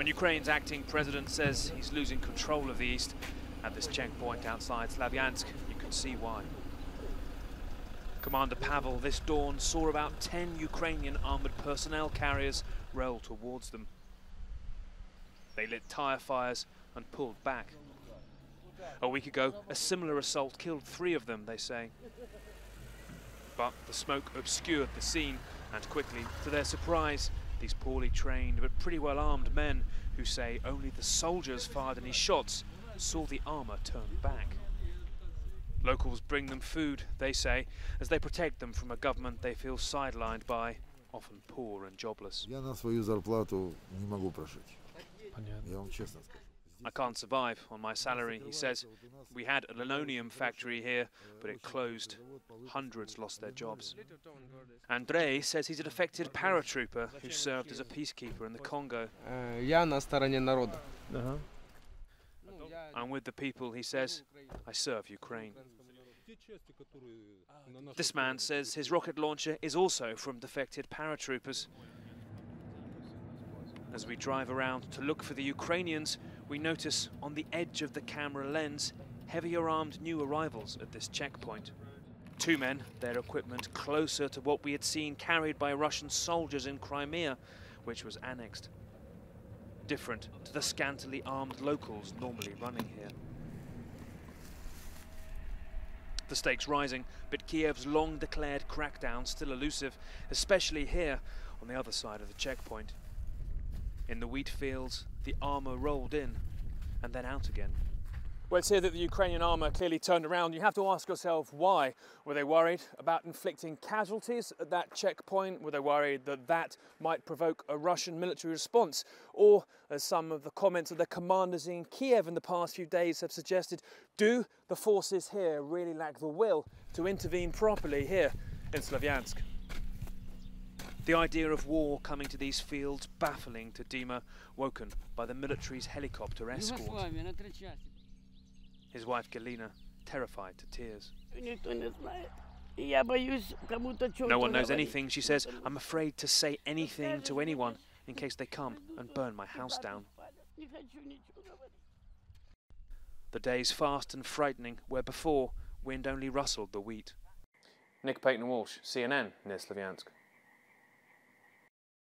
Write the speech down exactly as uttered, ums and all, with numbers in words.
When Ukraine's acting president says he's losing control of the east at this checkpoint outside Slavyansk, you can see why. Commander Pavel this dawn saw about ten Ukrainian armoured personnel carriers roll towards them. They lit tyre fires and pulled back. A week ago, a similar assault killed three of them, they say. But the smoke obscured the scene, and quickly, to their surprise, these poorly trained but pretty well armed men, who say only the soldiers fired any shots, saw the armour turn back. Locals bring them food, they say, as they protect them from a government they feel sidelined by, often poor and jobless. I can't survive on my salary, he says. We had a linoleum factory here, but it closed. Hundreds lost their jobs. Andrei says he's a defected paratrooper who served as a peacekeeper in the Congo. Uh-huh. I'm with the people, he says. I serve Ukraine. This man says his rocket launcher is also from defected paratroopers. As we drive around to look for the Ukrainians, we notice on the edge of the camera lens heavier armed new arrivals at this checkpoint. Two men, their equipment closer to what we had seen carried by Russian soldiers in Crimea, which was annexed. Different to the scantily armed locals normally running here. The stakes rising, but Kiev's long-declared crackdown still elusive, especially here on the other side of the checkpoint. In the wheat fields, the armour rolled in and then out again. Well, it's here that the Ukrainian armour clearly turned around. You have to ask yourself why. Were they worried about inflicting casualties at that checkpoint? Were they worried that that might provoke a Russian military response? Or, as some of the comments of the commanders in Kiev in the past few days have suggested, do the forces here really lack the will to intervene properly here in Slavyansk? The idea of war coming to these fields baffling to Dima, woken by the military's helicopter escort. His wife Galina, terrified to tears. No one knows anything, she says. I'm afraid to say anything to anyone in case they come and burn my house down. The day's fast and frightening, where before wind only rustled the wheat. Nick-Paton-Walsh, C N N, near Slavyansk.